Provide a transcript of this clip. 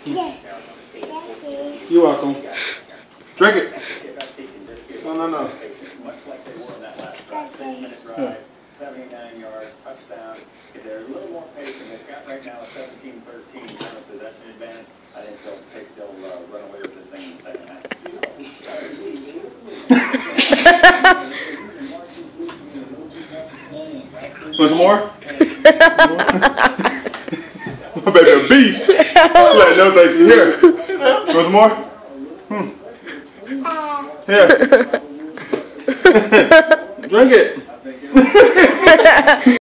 You're welcome. Drink it. No. Much like they were in that last drive. 6-minute drive, 79 yards, touchdown. If they're a little more patient, they've got right now a 17-13 kind of possession advantage. I think they'll run away with this thing in the second half. Want some more? My baby a beast. Like, no thank you. Here. Want some more? Here. Drink it.